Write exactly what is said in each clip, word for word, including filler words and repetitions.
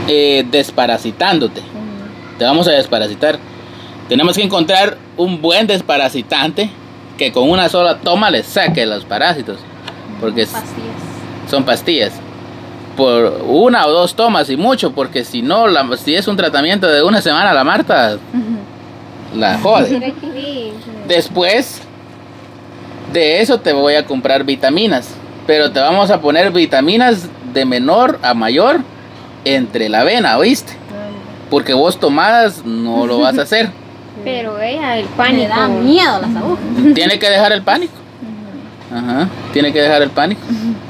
eh, desparasitándote. Uh-huh. Te vamos a desparasitar. Tenemos que encontrar un buen desparasitante que con una sola toma le saque los parásitos. Porque pastillas. Son pastillas. Por una o dos tomas y mucho, porque si no, la, si es un tratamiento de una semana, la Marta uh-huh. la jode. Después de eso te voy a comprar vitaminas, pero te vamos a poner vitaminas de menor a mayor entre la avena, ¿oíste? Porque vos tomadas no lo vas a hacer. Pero ella, el pánico. Me da miedo las agujas. Tiene que dejar el pánico. Ajá, tiene que dejar el pánico.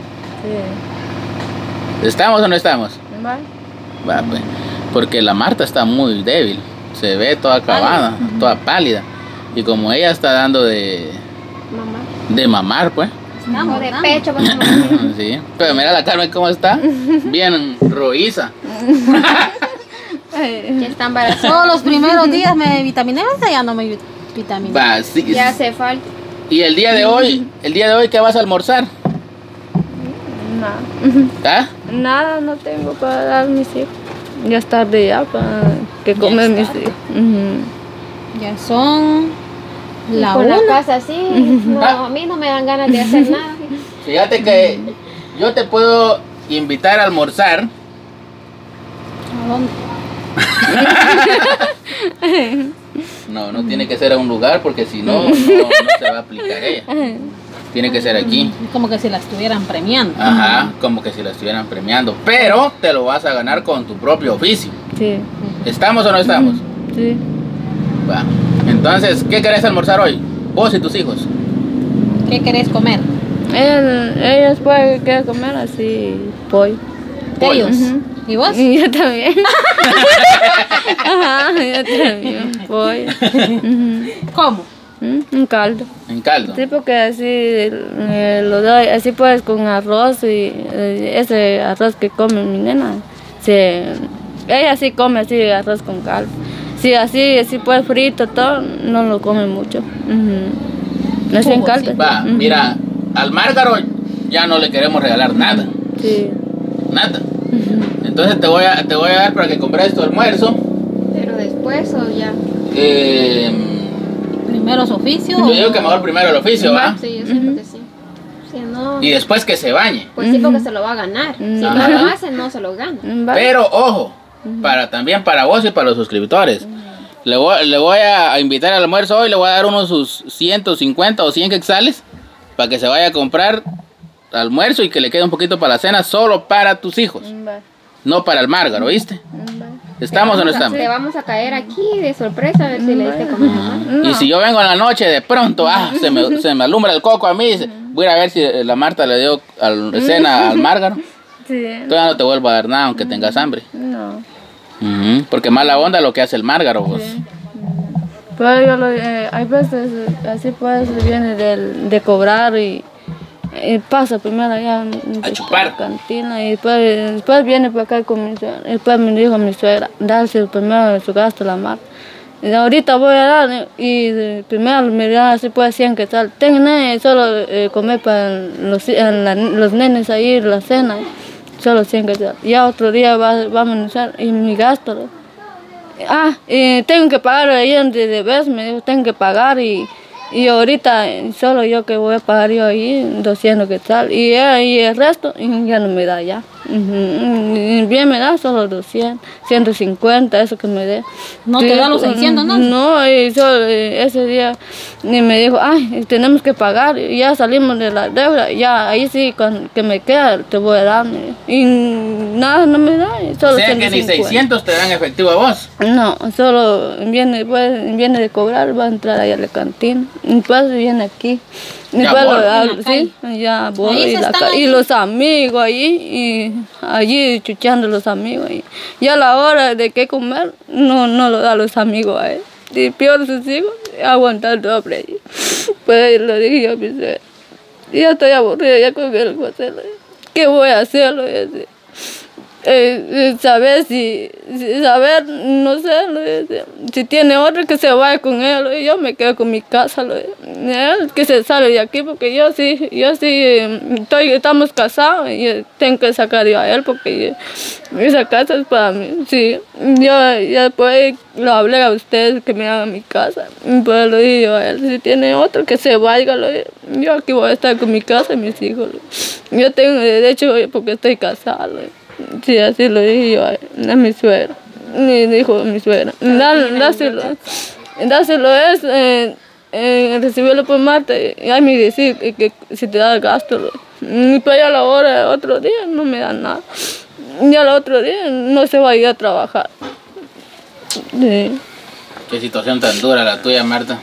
Sí. ¿Estamos o no estamos? Va. Va, pues. Porque la Marta está muy débil. Se ve toda acabada, uh-huh. toda pálida. Y como ella está dando de... Mamá. De mamar, pues. Estamos de pecho. Pues, sí. Pero mira la Carmen cómo está. Bien rojiza. Ya está embarazada. Todos los primeros días me vitaminé, ya no me vitaminé. Va, sí, ya hace falta. Y el día de hoy, el día de hoy, ¿qué vas a almorzar? Nada. ¿Ah? Nada, no tengo para dar a mis hijos. Ya es tarde ya para que comen mis hijos. Uh-huh. Ya son la por una. la casa sí, uh-huh. no, a mí no me dan ganas de hacer nada. Fíjate que yo te puedo invitar a almorzar. ¿A dónde? No, no tiene que ser a un lugar porque si no, no, no se va a aplicar ella. Tiene que ser aquí. Como que si la estuvieran premiando. Ajá, como que si la estuvieran premiando. Pero te lo vas a ganar con tu propio oficio. Sí. ¿Estamos o no estamos? Sí. Va. Entonces, ¿qué querés almorzar hoy? Vos y tus hijos. ¿Qué querés comer? Ellos, ellos pueden querer comer así pollo. Pollo. ¿Ellos? Uh-huh. ¿Y vos? Y yo también. Ajá, yo también. Pollo. Uh-huh. ¿Cómo? Un caldo. En caldo. Sí, porque así eh, lo doy, así pues con arroz y eh, ese arroz que come mi nena, se, ella sí come así arroz con caldo. Sí, así, así pues frito, todo, no lo come mucho. Uh-huh. Así en caldo. Va, uh-huh. Mira, al Márgaro ya no le queremos regalar nada. Sí. Nada. Uh-huh. Entonces te voy a te voy a dar para que compres tu almuerzo. Pero después o ya. Eh, Primero su oficio. Yo digo que mejor primero el oficio, ¿va? Sí, yo siento uh-huh. que sí. Si no, y después que se bañe. Pues uh-huh. sí, porque se lo va a ganar. Uh-huh. Si no lo hace, no se lo gana. Pero ojo, uh-huh. para también para vos y para los suscriptores. Uh-huh. Le voy, le voy a invitar al almuerzo hoy, le voy a dar unos sus ciento cincuenta o cien quetzales para que se vaya a comprar almuerzo y que le quede un poquito para la cena solo para tus hijos. Uh-huh. No para el Márgaro, ¿oíste? Uh-huh. ¿Estamos o no estamos? Te vamos a caer aquí de sorpresa a ver si le diste comer a mamá. No. Y si yo vengo en la noche de pronto, ah, se me, se me alumbra el coco a mí, voy a ver si la Marta le dio al, cena al Márgaro. Sí. Todavía no te vuelvo a dar nada aunque tengas hambre. No. Uh-huh. Porque mala onda lo que hace el Márgaro, vos. Sí. Pero yo lo, eh, hay veces así pues viene de, de cobrar y, y pasa primero allá a chupar la cantina y después, después viene para acá con mi suegra. Después me dijo mi suegra, darse primero su gasto a la Marta. Y ahorita voy a dar y de, primero me da así pues cien que tal. Tengo nene, solo eh, comer para los, la, los nenes ahí la cena. Solo cien que tal. Ya otro día va, vamos a usar y mi gasto. Ah, y tengo que pagar ahí donde debes, me dijo, tengo que pagar y, y ahorita solo yo que voy a pagar yo ahí doscientos que tal. Y, y el resto ya no me da ya. Uh-huh. Bien me da solo doscientos, ciento cincuenta, eso que me dé. ¿No te da los seiscientos, no? No, y solo ese día y me dijo, ay, tenemos que pagar, y ya salimos de la deuda, ya ahí sí, con, que me queda, te voy a dar. Y nada, no me da, solo o sea que ni seiscientos te dan efectivo a vos. No, solo viene, pues, viene de cobrar, va a entrar ahí a la cantina, y después viene aquí. Y, ya lo hablo, sí, ya voy y, la y los amigos ahí, y allí chuchando los amigos. Y ya a la hora de qué comer, no, no lo da a los amigos a él. Y peor sus hijos, aguantar el doble. Pues lo dije yo a mi suegra. Ya estoy aburrida ya con el José. ¿Qué voy a hacerlo? eh, saber si, si, saber, no sé, lo dice, si tiene otro que se vaya con él, lo dice, yo me quedo con mi casa, lo dice, él que se sale de aquí porque yo sí, yo sí, estoy, estamos casados y tengo que sacar yo a él porque yo, esa casa es para mí, sí, yo, yo después lo hablé a ustedes que me hagan mi casa, pues lo dije yo a él, si tiene otro que se vaya, lo dice, yo aquí voy a estar con mi casa y mis hijos, lo dice, yo tengo derecho porque estoy casada, lo dice. Sí, así lo dije yo a, a mi suegra. Y dijo mi suegra, dáselo, dáselo es, eh, eh, recibirlo por Marta, y hay me decir que, que si te da el gasto. Lo, y pues ya a la hora, otro día, no me dan nada. Ya el otro día no se va a ir a trabajar. Sí. Qué situación tan dura la tuya, Marta.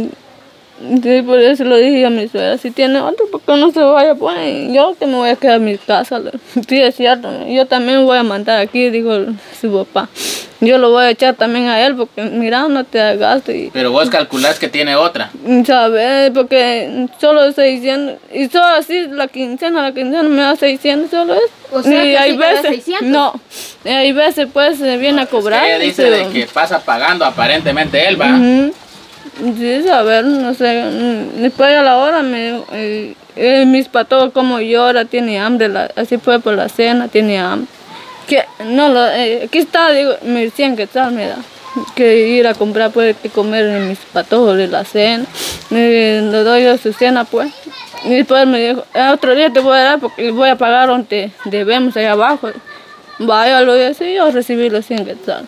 Sí, por eso lo dije a mi suegra, si tiene otro, ¿por qué no se vaya? Pues yo que me voy a quedar en mi casa. Sí, es cierto, yo también voy a mandar aquí, dijo su papá. Yo lo voy a echar también a él, porque mira, no te da gasto. Y, pero vos calculás que tiene otra. ¿Sabes? Porque solo seiscientos, y solo así la quincena, la quincena me da seiscientos solo es. O sea, y que hay sí te da veces, seiscientos. no, y hay veces pues se viene a cobrar. Es que ella dice pero, de que pasa pagando aparentemente él, ¿va? Uh-huh. Sí, saber, no sé, después a la hora me eh, eh, mis patos como llora, tiene hambre, la, así fue por la cena, tiene hambre. Que, no, lo, eh, aquí está, digo, me decían que tal, me da, que ir a comprar, pues, que comer en mis patos de la cena, eh, le doy a su cena, pues. Y después me dijo, otro día te voy a dar porque voy a pagar donde debemos, allá abajo. Vaya, lo voy a decir, yo recibí los cien que tal.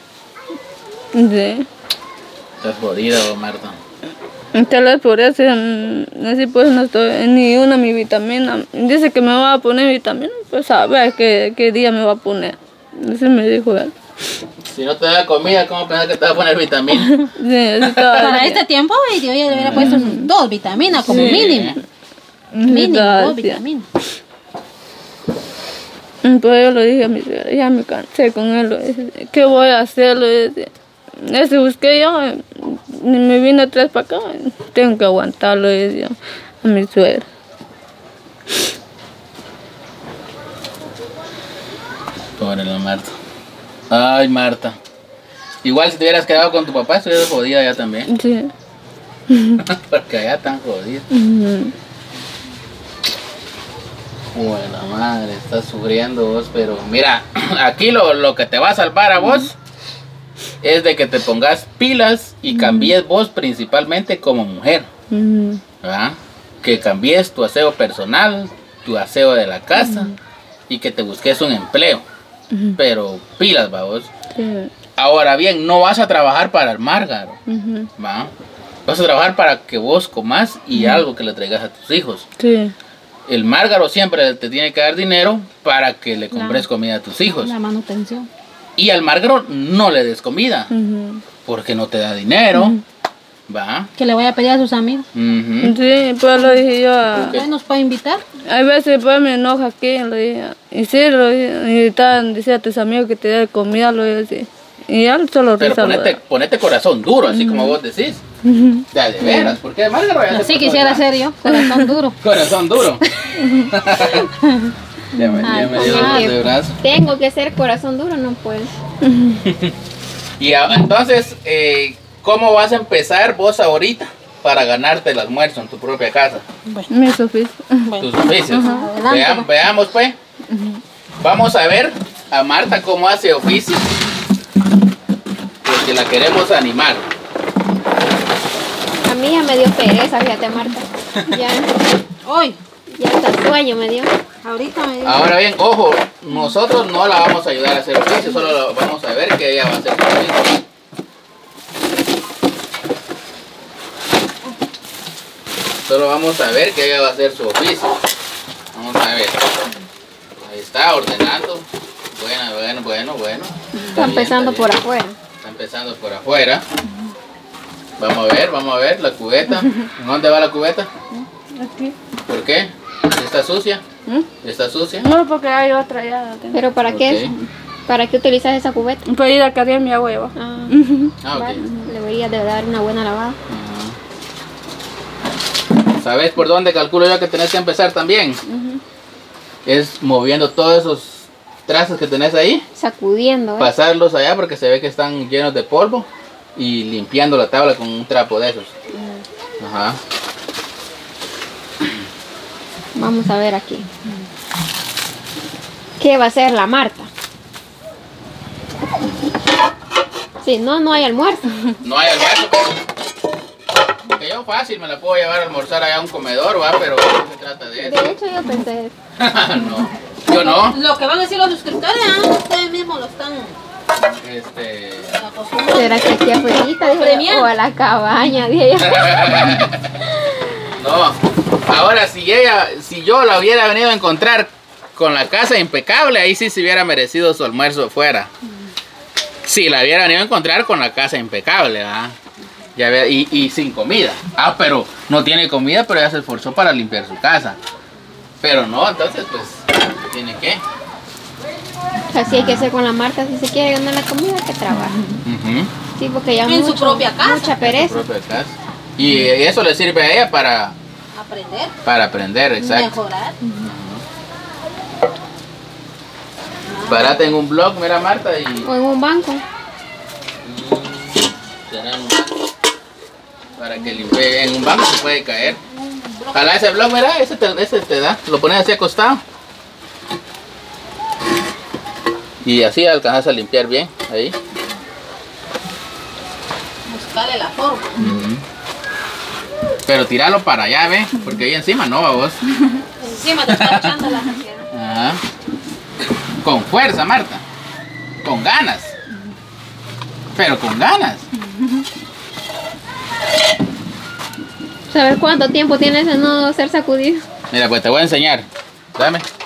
Sí. Estás jodida, vos, Marta. Tal vez por eso, así pues no estoy ni una mi vitamina. Dice que me va a poner vitamina, pues a ver qué, qué día me va a poner. Así me dijo él. Si no te da comida, ¿cómo pensás que te va a poner vitamina? Sí, para este tiempo, yo ya le hubiera puesto mm. dos vitaminas como sí. mínimo. Mínimo, dos vitaminas. Pues yo lo dije a mi suegra, ya me cansé con él. ¿Qué voy a hacer? Ese busqué yo, me vine tres para acá, tengo que aguantarlo yo, a mi suegra. Pobre la Marta. Ay, Marta. Igual si te hubieras quedado con tu papá, estuvieras jodida ya también. Sí. Porque allá están jodidos. Uh-huh. Buena madre, estás sufriendo vos, pero mira, aquí lo, lo que te va a salvar a vos uh-huh. es de que te pongas pilas y cambies uh-huh. vos principalmente como mujer. Uh-huh. ¿verdad? Que cambies tu aseo personal, tu aseo de la casa uh-huh. y que te busques un empleo. Uh-huh. Pero pilas, va vos. Uh-huh. Ahora bien, no vas a trabajar para el Márgaro, uh-huh. ¿va? Vas a trabajar para que vos comas y uh-huh. algo que le traigas a tus hijos. Sí. El Márgaro siempre te tiene que dar dinero para que le compres la, comida a tus hijos. La manutención. Y al Márgaro no le des comida, uh-huh. porque no te da dinero, uh-huh. ¿va? Que le voy a pedir a sus amigos. Uh-huh. Sí, pues lo dije yo. A... ¿Usted nos puede invitar? Hay veces pues me enoja aquí, lo dije. Y sí, lo dije. Y estaban diciendo a tus amigos que te den comida, lo dije así. Y ya solo pero ponete, ponete corazón duro, así uh-huh. como vos decís. Uh-huh. Ya, de veras, porque Márgaro ya así quisiera ser yo, corazón duro. Corazón duro. Ya me, ya me dio ah, de brazo. Tengo que ser corazón duro, no puedo. Y a, entonces, eh, ¿cómo vas a empezar vos ahorita para ganarte el almuerzo en tu propia casa? Bueno, mis oficios. Tus oficios. Uh-huh. Veam, veamos pues. Uh-huh. Vamos a ver a Marta cómo hace oficio. Porque la queremos animar. A mí ya me dio pereza, fíjate, Marta. Ya. Hoy. Ya hasta sueño me dio. Ahorita me dio. Ahora bien, ojo, nosotros no la vamos a ayudar a hacer oficio, solo vamos a ver que ella va a hacer oficio. Solo vamos a ver que ella va a hacer su oficio. Vamos a ver. Ahí está, ordenando. Bueno, bueno, bueno, bueno. Está, está empezando bien, está por bien. afuera. Está empezando por afuera. Vamos a ver, vamos a ver la cubeta. ¿En dónde va la cubeta? Aquí. ¿Por qué? ¿Está sucia? ¿Mm? ¿Está sucia? No, porque hay otra ya. ¿Pero para okay. qué? ¿Para qué utilizas esa cubeta? Para ir a cargar mi agua. Ah, ah ok. Vale. Le voy a dar una buena lavada. Uh-huh. ¿Sabes por dónde calculo yo que tenés que empezar también? Uh-huh. Es moviendo todos esos trastes que tenés ahí, Sacudiendo, ¿eh? pasarlos allá porque se ve que están llenos de polvo y limpiando la tabla con un trapo de esos. Ajá. Vamos a ver aquí. ¿Qué va a hacer la Marta? Si no, no hay almuerzo. No hay almuerzo, pero... Porque yo fácil me la puedo llevar a almorzar allá a un comedor, ¿va? Pero no se trata de eso. De hecho, yo pensé eso. No, yo no. Lo que van a decir los suscriptores, ah, ustedes mismos lo están Este... acostumbrados. ¿Será que aquí afuera? Dije, Premiando. o a la cabaña, dije yo. No, ahora si ella, si yo la hubiera venido a encontrar con la casa impecable, ahí sí se hubiera merecido su almuerzo fuera. Si la hubiera venido a encontrar con la casa impecable, ¿verdad? Ya ve, y, y sin comida. Ah, pero no tiene comida, pero ella se esforzó para limpiar su casa. Pero no, entonces pues, tiene que. Así hay que hacer con la Marta. Si se quiere ganar la comida, que trabaje. Ujú. Sí, porque ya En su mucho, propia casa. mucha Su pereza. propia casa. Y eso le sirve a ella para, Aprender, para aprender, exacto. mejorar. Parate en un blog, mira Marta, y... O en un banco. Tener un banco para que limpie. En un banco se puede caer. Ojalá ese blog, mira, ese te, ese te da. Lo pones así acostado. Y así alcanzas a limpiar bien. Ahí. Buscarle la forma. Ujú. Pero tirarlo para allá, ve. Porque ahí encima no va vos. Encima te está echando la ansiedad. Ajá. Con fuerza, Marta. Con ganas. Pero con ganas. ¿Sabes cuánto tiempo tiene ese no ser sacudido? Mira, pues te voy a enseñar. Dame.